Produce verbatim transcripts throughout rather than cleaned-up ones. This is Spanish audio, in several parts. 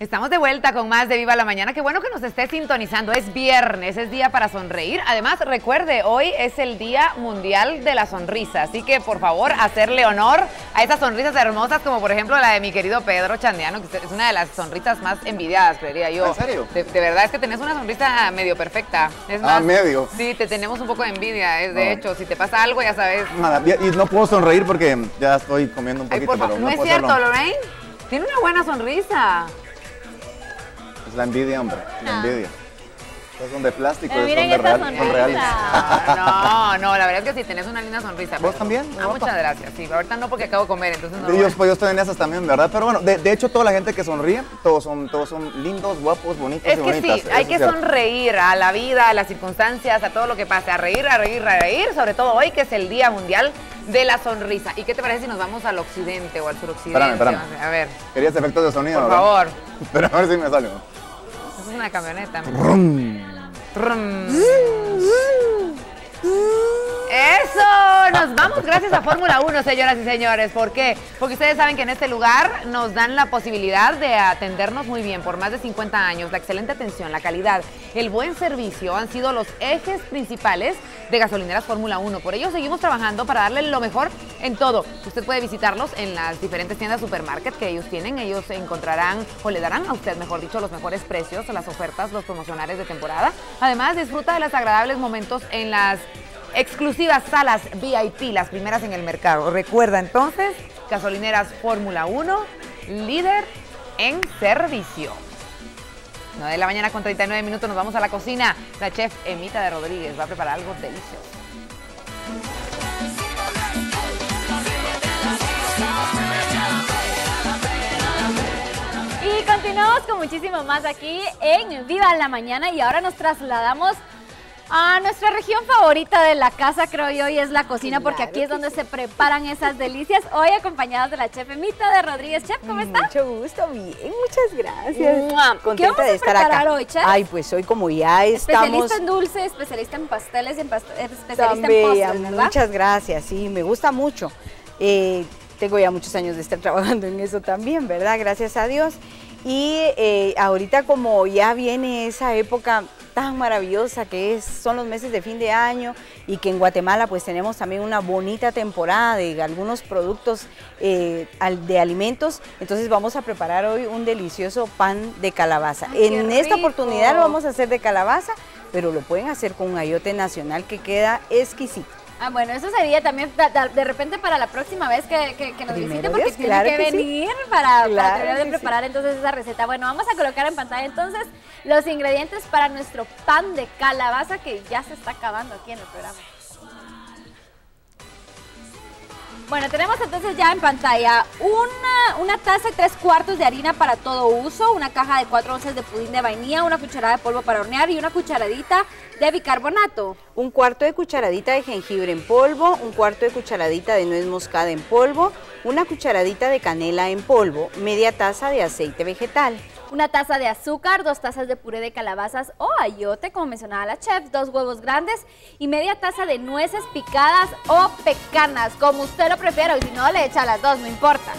Estamos de vuelta con más de Viva la Mañana. Qué bueno que nos esté sintonizando. Es viernes, es día para sonreír. Además, recuerde, hoy es el Día Mundial de la Sonrisa. Así que, por favor, hacerle honor a esas sonrisas hermosas, como por ejemplo la de mi querido Pedro Chandeano, que es una de las sonrisas más envidiadas, creería yo. ¿En serio? De, de verdad, es que tenés una sonrisa medio perfecta. Es más, ah, medio. Sí, te tenemos un poco de envidia. Es de no. hecho, si te pasa algo, ya sabes. Nada, y no puedo sonreír porque ya estoy comiendo un poquito. Ay, por pero no, no es puedo cierto, hacerlo. Lorraine. Tiene una buena sonrisa. Es la envidia, hombre, la envidia. Estas son de plástico, Pero son, miren de esta real, son reales. No, no, la verdad es que sí, tenés una linda sonrisa. ¿Vos también? Ah, muchas gracias, sí. Ahorita no porque acabo de comer, entonces no. Yo, pues, yo estoy en esas también, ¿verdad? Pero bueno, de, de hecho toda la gente que sonríe, todos son, todos son lindos, guapos, bonitos Es y que bonitas. sí, hay Eso que es cierto. sonreír a la vida, a las circunstancias, a todo lo que pase, a reír, a reír, a reír, sobre todo hoy que es el Día Mundial de la Sonrisa. ¿Y qué te parece si nos vamos al occidente o al suroccidente? Espérame, espérame. A ver. Querías efectos de sonido, Por ¿verdad? favor. Pero a ver si me sale. Esa es una camioneta. Brum. Trum. ¡Eso! Nos vamos gracias a Fórmula uno, señoras y señores. ¿Por qué? Porque ustedes saben que en este lugar nos dan la posibilidad de atendernos muy bien por más de cincuenta años. La excelente atención, la calidad, el buen servicio han sido los ejes principales de Gasolineras Fórmula uno. Por ello seguimos trabajando para darle lo mejor en todo. Usted puede visitarlos en las diferentes tiendas supermarket que ellos tienen. Ellos encontrarán o le darán a usted, mejor dicho, los mejores precios, las ofertas, los promocionales de temporada. Además, disfruta de los agradables momentos en las exclusivas salas V I P, las primeras en el mercado. Recuerda entonces, Gasolineras Fórmula uno, líder en servicio. nueve de la mañana con treinta y nueve minutos, nos vamos a la cocina. La chef Emita de Rodríguez va a preparar algo delicioso. Y continuamos con muchísimo más aquí en Viva la Mañana y ahora nos trasladamos a nuestra región favorita de la casa, creo yo, y es la cocina, Claro, porque aquí es donde sí. se preparan esas delicias. Hoy acompañados de la chef Emita de Rodríguez. Chef, ¿cómo está? Mucho gusto, bien, muchas gracias. ¡Mua! ¿Qué Contenta vamos a de estar preparar acá. hoy, chef? Ay, pues hoy como ya estamos... Especialista en dulce, especialista en pasteles, en past especialista Tan en bella, postres, ¿verdad? muchas gracias, sí, me gusta mucho. Eh, tengo ya muchos años de estar trabajando en eso también, ¿verdad? Gracias a Dios. Y eh, ahorita como ya viene esa época tan maravillosa que es, son los meses de fin de año y que en Guatemala pues tenemos también una bonita temporada de algunos productos eh, de alimentos, entonces vamos a preparar hoy un delicioso pan de calabaza. Ay, en qué esta rico. oportunidad lo vamos a hacer de calabaza, pero lo pueden hacer con un ayote nacional que queda exquisito. Ah, bueno, eso sería también da- da- de repente para la próxima vez que, que, que nos Primero visite, porque Dios, tiene claro que, que sí. venir para, para Claro terminar de que preparar entonces esa receta. Bueno, vamos a colocar en pantalla entonces los ingredientes para nuestro pan de calabaza que ya se está acabando aquí en el programa. Bueno, tenemos entonces ya en pantalla una, una taza y tres cuartos de harina para todo uso, una caja de cuatro onzas de pudín de vainilla, una cucharada de polvo para hornear y una cucharadita de bicarbonato. Un cuarto de cucharadita de jengibre en polvo, un cuarto de cucharadita de nuez moscada en polvo, una cucharadita de canela en polvo, media taza de aceite vegetal. Una taza de azúcar, dos tazas de puré de calabazas o ayote, como mencionaba la chef, dos huevos grandes y media taza de nueces picadas o pecanas, como usted lo prefiera, y si no le echa las dos, no importa.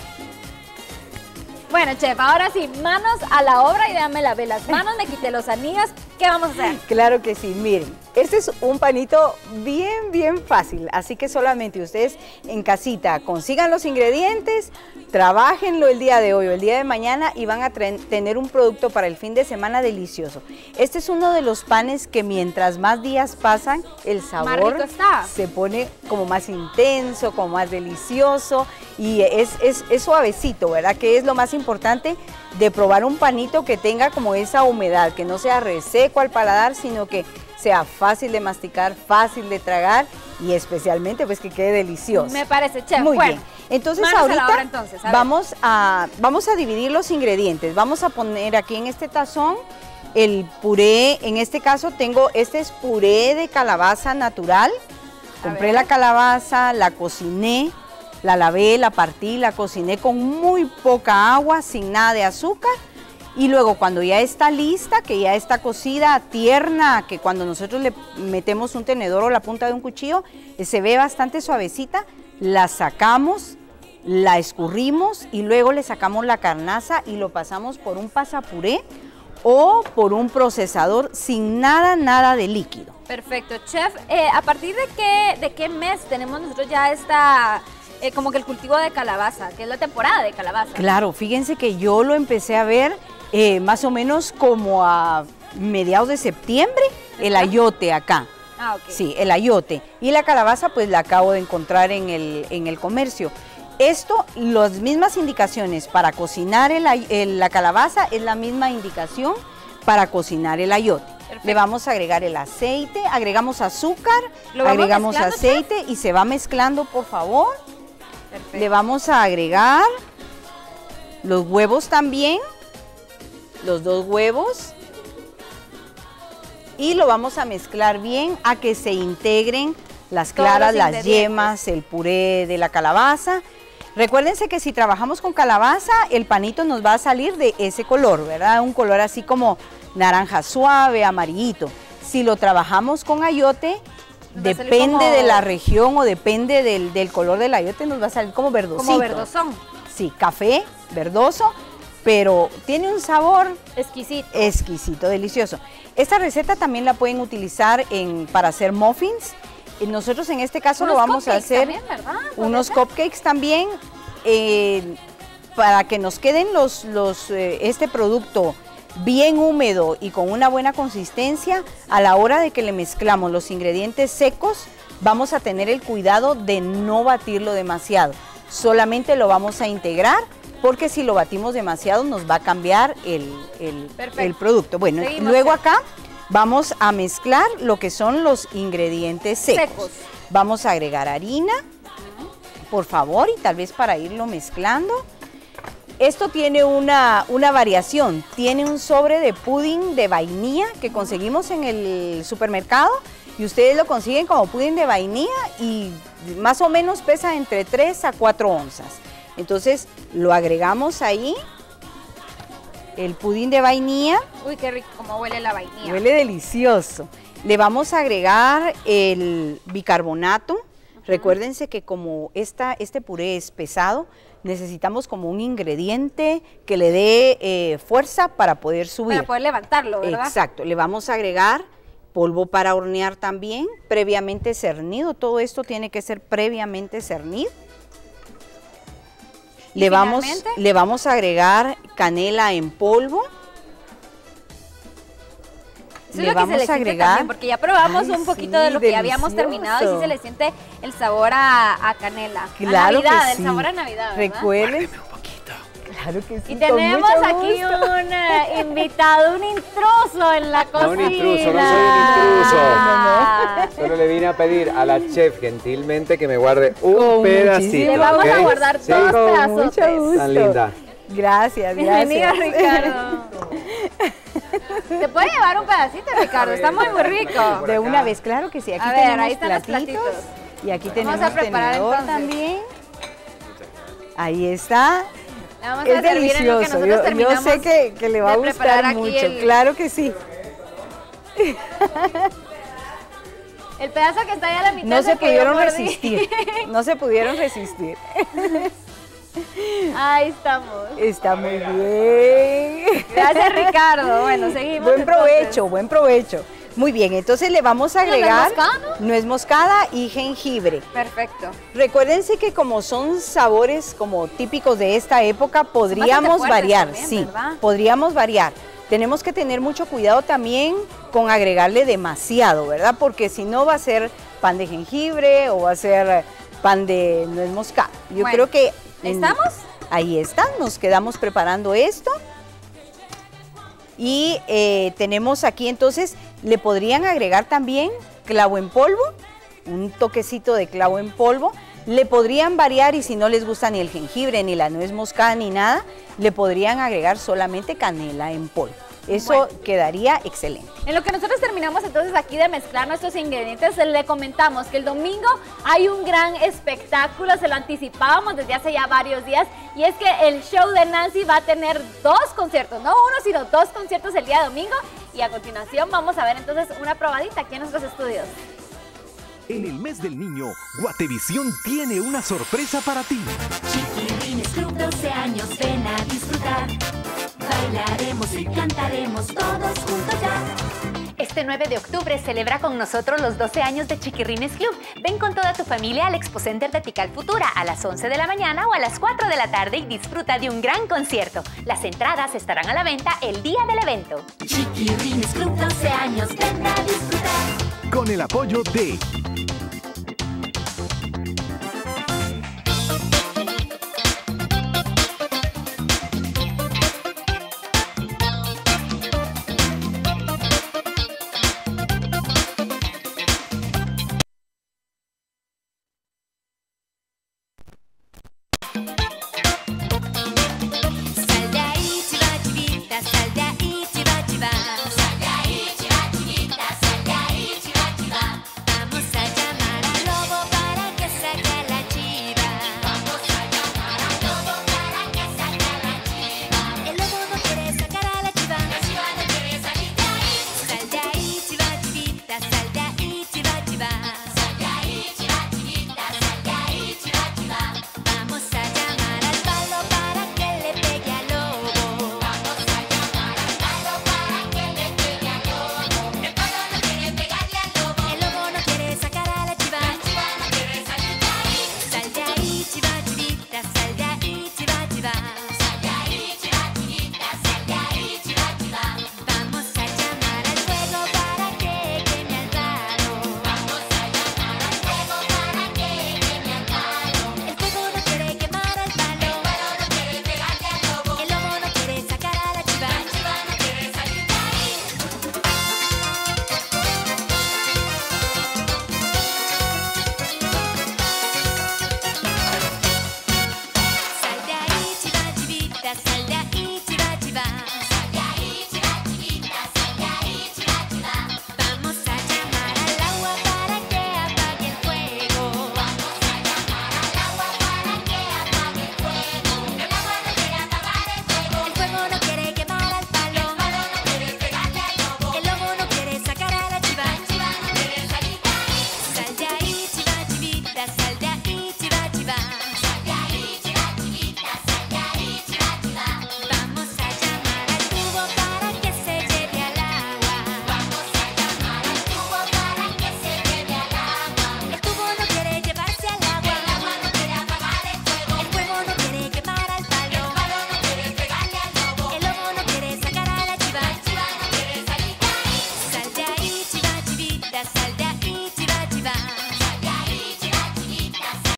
Bueno, chef, ahora sí, manos a la obra y déjame lavé las manos, me quité los anillos. ¿Qué vamos a hacer? Claro que sí, miren, este es un panito bien, bien fácil, así que solamente ustedes en casita consigan los ingredientes, trabájenlo el día de hoy o el día de mañana y van a tener un producto para el fin de semana delicioso. Este es uno de los panes que mientras más días pasan, el sabor rico está. se pone como más intenso, como más delicioso y es, es, es suavecito, ¿verdad? Que es lo más importante de probar un panito que tenga como esa humedad, que no sea reseco al paladar, sino que sea fácil de masticar, fácil de tragar y especialmente pues que quede delicioso. Me parece, chef. Muy bueno, bien. Entonces manos a la ahorita obra, entonces, a ver. vamos, a, vamos a dividir los ingredientes. Vamos a poner aquí en este tazón el puré. En este caso tengo, este es puré de calabaza natural. Compré ver. la calabaza, la cociné, la lavé, la partí, la cociné con muy poca agua, sin nada de azúcar. Y luego cuando ya está lista, que ya está cocida, tierna, que cuando nosotros le metemos un tenedor o la punta de un cuchillo, eh, se ve bastante suavecita, la sacamos la escurrimos y luego le sacamos la carnaza y lo pasamos por un pasapuré o por un procesador sin nada, nada de líquido. Perfecto. Chef, eh, ¿a partir de qué, de qué mes tenemos nosotros ya esta, eh, como que el cultivo de calabaza, que es la temporada de calabaza? Claro, fíjense que yo lo empecé a ver eh, más o menos como a mediados de septiembre, el ayote acá. Ah, ok. Sí, el ayote. Y la calabaza pues la acabo de encontrar en el, en el comercio. Esto, las mismas indicaciones para cocinar el, el, la calabaza es la misma indicación para cocinar el ayote. Perfecto. Le vamos a agregar el aceite, agregamos azúcar, agregamos aceite, chef, y se va mezclando, por favor. Perfecto. Le vamos a agregar los huevos también, los dos huevos. Y lo vamos a mezclar bien a que se integren las claras, las yemas, el puré de la calabaza. Recuérdense que si trabajamos con calabaza, el panito nos va a salir de ese color, ¿verdad? Un color así como naranja suave, amarillito. Si lo trabajamos con ayote, depende como... de la región o depende del, del color del ayote, nos va a salir como verdosito. Como verdosón. Sí, café, verdoso, pero tiene un sabor exquisito. Exquisito, delicioso. Esta receta también la pueden utilizar en, para hacer muffins. Nosotros en este caso lo vamos a hacer también, unos cupcakes también, eh, para que nos queden los, los, eh, este producto bien húmedo y con una buena consistencia. A la hora de que le mezclamos los ingredientes secos, vamos a tener el cuidado de no batirlo demasiado. Solamente lo vamos a integrar, porque si lo batimos demasiado nos va a cambiar el, el, el producto. Bueno, seguimos, luego acá vamos a mezclar lo que son los ingredientes secos. secos. Vamos a agregar harina, por favor, y tal vez para irlo mezclando. Esto tiene una, una variación, tiene un sobre de pudín de vainilla que conseguimos en el supermercado y ustedes lo consiguen como pudín de vainilla y más o menos pesa entre tres a cuatro onzas. Entonces lo agregamos ahí, el pudín de vainilla. Uy, qué rico, cómo huele la vainilla. Huele delicioso. Le vamos a agregar el bicarbonato. Uh-huh. Recuérdense que como esta, este puré es pesado, necesitamos como un ingrediente que le dé eh, fuerza para poder subir. Para poder levantarlo, ¿verdad? Exacto. Le vamos a agregar polvo para hornear también, previamente cernido. Todo esto tiene que ser previamente cernido. Le vamos, le vamos a agregar canela en polvo. Eso le es lo vamos que se le a agregar también, porque ya probamos Ay, un poquito sí, de lo que delicioso. habíamos terminado y sí se le siente el sabor a, a canela. Claro a Navidad, que sí. el sabor a Navidad, ¿verdad? Recuerden. Claro que sí. Y tenemos aquí un uh, invitado, un intruso en la cocina. No, un intruso, no soy un intruso. No, no. Solo le vine a pedir a la chef gentilmente que me guarde un con pedacito. Le vamos ¿okay? a guardar sí, dos pedazos. Tan linda. Gracias, Bienvenida, gracias. Ricardo. ¿Te puede llevar un pedacito, Ricardo? Está muy, muy rico. De una vez, claro que sí. Aquí a ver, tenemos ahí están platitos, los platitos. Y aquí vamos tenemos a preparar tenedor entonces. también. Ahí está. Vamos es a delicioso. Yo, yo sé que, que le va a gustar mucho. El... Claro que sí. El pedazo que está ahí a la mitad. No se pudieron resistir. No se pudieron resistir. Ahí estamos. Está muy bien. Gracias, Ricardo. Bueno, seguimos. Buen provecho, entonces. buen provecho. Muy bien, entonces le vamos a agregar nuez moscada, ¿no? nuez moscada y jengibre. Perfecto. Recuérdense que como son sabores como típicos de esta época, podríamos variar, también, sí, ¿verdad? podríamos variar. Tenemos que tener mucho cuidado también con agregarle demasiado, ¿verdad? Porque si no va a ser pan de jengibre o va a ser pan de nuez moscada. Yo bueno, creo que... ¿estamos? Ahí está, nos quedamos preparando esto. Y eh, tenemos aquí entonces, le podrían agregar también clavo en polvo, un toquecito de clavo en polvo. Le podrían variar y si no les gusta ni el jengibre, ni la nuez moscada, ni nada, le podrían agregar solamente canela en polvo. Eso bueno. quedaría excelente. En lo que nosotros terminamos entonces aquí de mezclar nuestros ingredientes, le comentamos que el domingo hay un gran espectáculo, se lo anticipábamos desde hace ya varios días, y es que el show de Nancy va a tener dos conciertos, no uno, sino dos conciertos el día domingo, y a continuación vamos a ver entonces una probadita aquí en nuestros estudios. En el mes del niño, Guatevisión tiene una sorpresa para ti. años, ven a disfrutar. Bailaremos y cantaremos todos juntos ya. Este nueve de octubre celebra con nosotros los doce años de Chiquirrines Club. Ven con toda tu familia al Expo Center de Tikal Futura a las once de la mañana o a las cuatro de la tarde y disfruta de un gran concierto. Las entradas estarán a la venta el día del evento. Chiquirrines Club, doce años, ven a disfrutar. Con el apoyo de